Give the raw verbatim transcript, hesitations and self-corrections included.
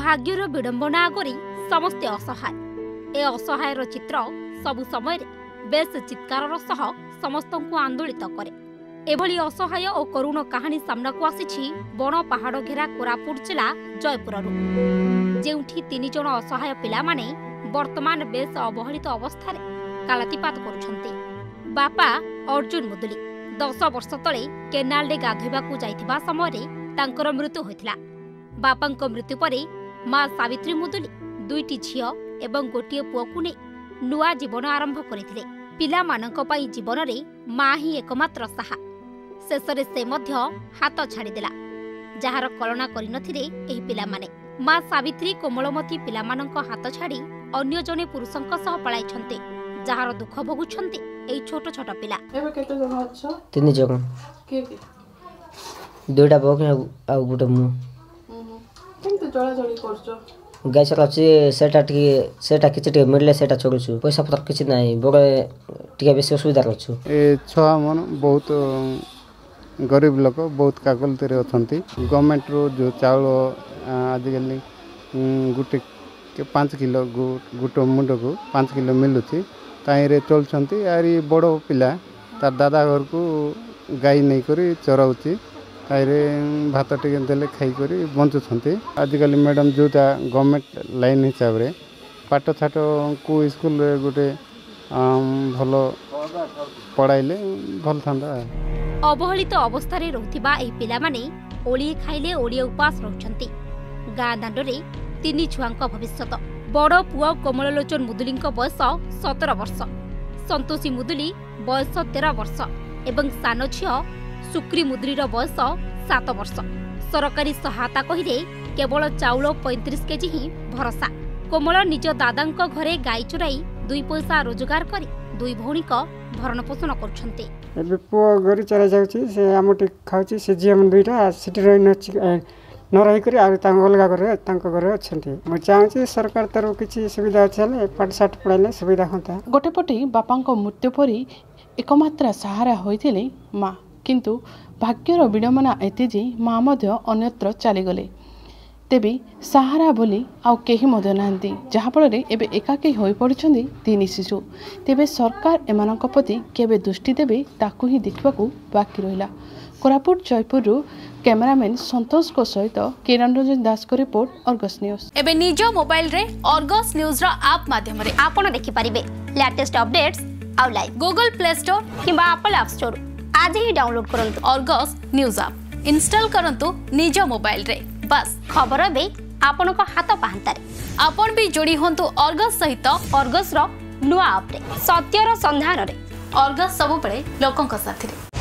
भाग्यर विडंबना आगरी समस्ते असहाय। ए असहायर चित्र सबु समय बेस चित्कार सह समस्त को आंदोलित करे। एभली असहाय और करुण कहानी सामना को आसी बण पहाड़ घेरा कोरापुट जिला जयपुर जेउठी तीन जन असहाय पिला माने वर्तमान बेस अवहेलित अवस्था कालातीपात करुछंती। बापा अर्जुन मुदुली दस वर्ष तले केनाल गाधोइबा को जाइथिबा समय तांकर मृत्यु होइथिला। बापांक मृत्यु परे मां सावित्री मुदुली दुईटी झियो एवं गोटिए पुओ को नै नुआ जीवन आरंभ करथिले। पिला मानक पई जीवन रे मां ही एकमात्र सहा। शेषरे से मध्य हाथ छाड़ीदेला जार कलना करि नथिले एही पिला माने। मां सावित्री कोमलमती पिला मानक हाथ छाड़ी अन्य जने पुरुषंक सह पळाइछन्ते जार दुख भोगुछन्ते एई छोट छोट पिला। एबे केते जन अछ? तीन जन। के के? दुईटा बक आ गुटे मु। हम्म केते जळा जळी करछो? गाय चलाची सेटा टी सेटा किछि टी मिलले सेटा चलुछु। पैसा पत्र किछि नाही बगे टिके बेसी असुविधा रहछु। ए छवा मन बहुत गरीब लोक बहुत कागलते अछंती। गवर्नमेंट रो जो चावल आजिकली गुटे के पाँच किलो गुटो मुंड को पाँच किलो मिलुछि ताइरे चलछंती। आरी बड़ो पिला तार दादा घर को गाय नहीं करी चराउछि ताइरे भात टिके देले खाई करी बंचुछंती। आजिकली मैडम जोटा गवर्नमेंट लाइन हिसाब रे पाठ छाट को स्कूल रे गुटे भलो पढ़ाइले भल थांदा। अवहेलित अवस्था रे रहथिबा एही पिला माने ओळी खाइले ओळी उपास रहछंती। गाँ दांडरे तीन छुआंक भविष्यत। बड़ पुओ कोमललोचन मुदुलींक बयस सतर वर्ष, संतोषी मुदुली बयस तेरह वर्ष एवं सान झियो सुक्री मुदुलीर बयस सात वर्ष। सरकारी सहायता कहिले केवल चाउल पैंतीस केजी ही भरसा। कोमल निज दादांक घरे गाई चोराई दुई पैसा रोजगार करी दुई भौणीक भरण पोषण करुछन्ते। एबे पुओ गरी चरा जाउछि से आमुटी खाउछि से जियम दुईटा सिटी रहि न न रही करी आ तांग अलगा करे तांक घरे अछन्ती। म चाहछि सरकार तरफ किछि सुविधा छले पाठ साठ पढाइले सुविधा होता। गोटे पटे बापांक मृत्यु परी एकमात्र सहारा होइथिले मां, किंतु भाग्यर विडंबना एते जे मां मध्य अन्यत्र चली गले। तेबे सहारा बोली आउ केही मध्य नांती जहा फल रे एबे एकाकी होई पड़छन्ती तीन शिशु। तेबे सरकार एमानक प्रति केबे दृष्टि देबे ताकू ही देखबाकू बाकी रहिला। कोरापुट जयपुर रु कैमरामैन संतोष को सहित किरण रंजन दास को रिपोर्ट अर्गस न्यूज। एबे निज मोबाइल रे अर्गस न्यूज रा ऐप माध्यम रे आपण देखि परिबे लेटेस्ट अपडेट्स आउ लाइव गूगल प्ले स्टोर किबा एप्पल ऐप स्टोर आज ही डाउनलोड करंतु अर्गस न्यूज ऐप इंस्टॉल करंतु निज मोबाइल रे। बस खबर बे आपण को हाथ पाहंतारे। आपण भी जोड़ी होंतु अर्गस सहित अर्गस रो नुआ ऐप रे सत्यर संधान रे। अर्गस सब बळे लोकंक साथी रे।